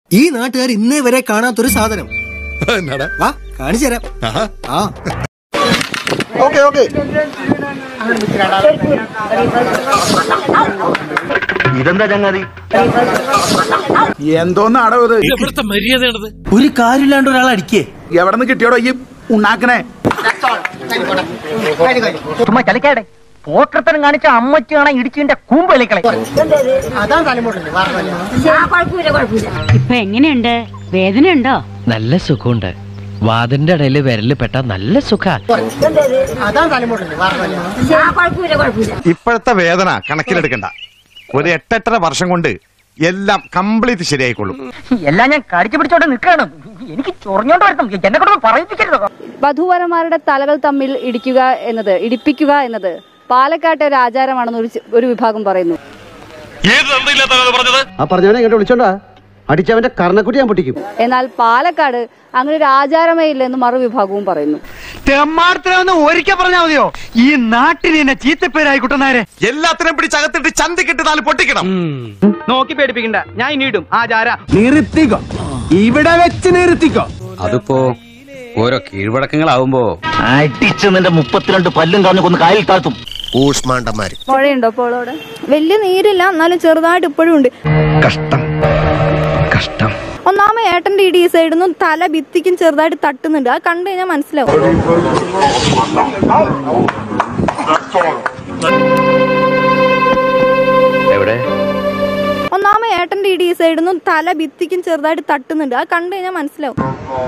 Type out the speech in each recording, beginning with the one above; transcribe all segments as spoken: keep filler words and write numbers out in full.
ഈ നാട്ടുകാർ ഇന്നേ വരെ കാണാത്തൊരു സാധനം. വാ കാണിച്ചു തരാം. ആ ഓക്കെ ഓക്കെ. ഇതെന്താ ചങ്ങാതി? എന്തോന്നാടോ ഇത്? ഇവിടുത്തെ മര്യാദയാണത്. ഒരു കാര്യമില്ലാണ്ട് ഒരാൾ അടിക്കേ. എവിടെ നിന്ന് കിട്ടിയോടോ ഈ ഉണ്ടാക്കണേ? ചുമ്മാ ചലിക്കാടെ പോക്കർത്തനം കാണിച്ച അമ്മച്ച് കാണാൻ ഇടിച്ചിന്റെ കൂമ്പലിക്കളെ. ഇപ്പൊ എങ്ങനെയുണ്ട്? വേദനയുണ്ടോ? നല്ല സുഖമുണ്ട്. വാതിന്റെ ഇടയില് വിരല് പെട്ട നല്ല സുഖ. ഇപ്പോഴത്തെ വേദന കണക്കിലെടുക്കണ്ട. ഒരു എട്ടെട്ടര വർഷം കൊണ്ട് എല്ലാം കംപ്ലീറ്റ് ശരിയായിക്കൊള്ളും. എല്ലാം ഞാൻ കടിച്ചു പിടിച്ചോണ്ട് നിൽക്കാണ്. എനിക്ക് ചൊറിഞ്ഞോണ്ട് വരണം. എന്നെ കൊണ്ട് പറയിപ്പിക്കരുത്. വധൂവരന്മാരുടെ തലകൾ തമ്മിൽ ഇടിക്കുക എന്നത് ഇടിപ്പിക്കുക എന്നത് പാലക്കാട്ടെ ഒരു ആചാരമാണെന്ന് ഒരു വിഭാഗം പറയുന്നു. അടിച്ചവന്റെ കർണക്കുട്ടി ഞാൻ പൊട്ടിക്കും. എന്നാൽ പാലക്കാട് അങ്ങനെ ഒരു ആചാരമേ ഇല്ലെന്ന് മറുവിഭാഗവും പറയുന്നു. ഒരിക്കൽ പറഞ്ഞാൽ മതിയോ? ഈ നാട്ടിന് എന്നെ ചീത്തപ്പേരായി കുട്ടനാരെ. എല്ലാത്തിനും പിടിച്ചകത്തിട്ട് ചന്തിക്കിട്ട് നാല് പൊട്ടിക്കണം. നോക്കി പേടിപ്പിക്കണ്ട, ഞാൻ ഇനി ഇടും ആചാര. നിർത്തിക്കോ, ഇവിടെ വെച്ച് നിർത്തിക്കോ. അതിപ്പോ ഓരോ കീഴ്വഴക്കങ്ങളാവുമ്പോ അടിച്ച് നിന്റെ മുപ്പത്തിരണ്ട് പല്ലും കളഞ്ഞു കൊന്ന് കായൽ താഴ്ത്തും. ഊഷ്മാണ്ടന്മാര്. പുഴയുണ്ടോ പോളോടെ? വലിയ നീരില്ല, എന്നാലും ചെറുതായിട്ട് ഇപ്പോഴും ഉണ്ട്. കഷ്ടം കഷ്ടം. ഒന്നാമത് ഏട്ടന്റെ ഇടി ഈ സൈഡിൽ നിന്നും തല ഭിത്തിക്കും ചെറുതായിട്ട് തട്ടുന്നുണ്ട്. അത് കണ്ടു കഴിഞ്ഞാൽ മനസ്സിലാവും. എവിടെ? ഒന്നാമത് ഏട്ടന്റെ ഇടി ഈ സൈഡിൽ നിന്നും തല ഭിത്തിക്കും ചെറുതായിട്ട് തട്ടുന്നുണ്ട്. അത് കണ്ടു കഴിഞ്ഞാൽ മനസ്സിലാവും.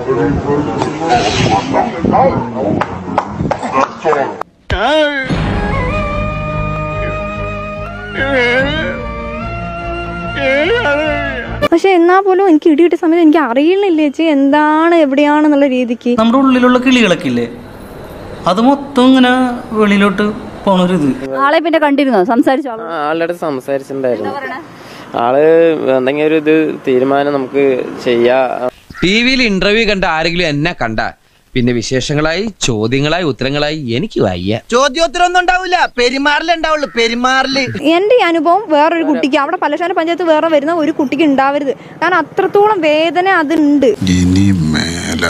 പക്ഷെ എന്നാ പോലും എനിക്ക് ഇടി കിട്ടിയ സമയത്ത് എനിക്ക് അറിയണില്ല ചേച്ചി എന്താണ് എവിടെയാണെന്നുള്ള രീതിക്ക്. നമ്മുടെ ഉള്ളിലുള്ള കിളികളൊക്കെ ഇല്ലേ, അത് മൊത്തം ഇങ്ങനെ വെളിയിലോട്ട് പോണൊരിത്. ആളെ പിന്നെ കണ്ടിരുന്നോ? സംസാരിച്ചോ? ആളുടെ അടുത്ത് സംസാരിച്ചിട്ടുണ്ടായിരുന്നു. ആള് എന്തെങ്കിലും ഒരു ഇത് തീരുമാനം നമുക്ക് ചെയ്യാ. ടി വിയിൽ ഇന്റർവ്യൂ കണ്ട ആരെങ്കിലും എന്നെ കണ്ട പിന്നെ വിശേഷങ്ങളായി ചോദ്യങ്ങളായി ഉത്തരങ്ങളായി എനിക്ക് വയ്യ. ചോദ്യോത്തരം ഒന്നും ഉണ്ടാവില്ല, പെരുമാറിലുണ്ടാവുള്ളൂ. പെരുമാറില് എന്റെ അനുഭവം വേറൊരു കുട്ടിക്ക് അവിടെ പല്ലശ്ശേരി പഞ്ചായത്ത് വേറെ വരുന്ന ഒരു കുട്ടിക്ക് ഉണ്ടാവരുത്. കാരണം അത്രത്തോളം വേദന അതുണ്ട്. ഇനി മേല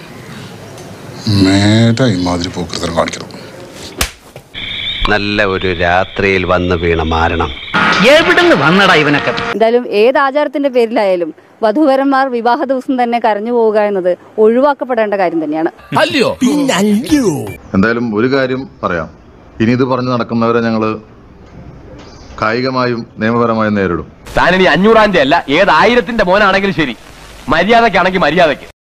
മേല ഇമാതിരി പോക്കൃതം കാണിക്കണം. നല്ല ഒരു രാത്രിയിൽ വന്ന് വീണ മാരണം. എവിടുന്ന് വന്നടാ ഇവനൊക്കെ? എന്തായാലും ഏത് ആചാരത്തിന്റെ പേരിലായാലും വധൂവരന്മാർ വിവാഹ ദിവസം തന്നെ കരഞ്ഞു പോവുക എന്നത് ഒഴിവാക്കപ്പെടേണ്ട കാര്യം തന്നെയാണ്. എന്തായാലും ഒരു കാര്യം പറയാം, ഇനി ഇത് പറഞ്ഞു നടക്കുന്നവരെ ഞങ്ങള് കായികമായും നിയമപരമായും നേരിടും. താനിനി അഞ്ഞൂറാന്റെ അല്ല ഏതായിരത്തിന്റെ മോനാണെങ്കിലും ശരി, മര്യാദക്കാണെങ്കിൽ മര്യാദക്ക്.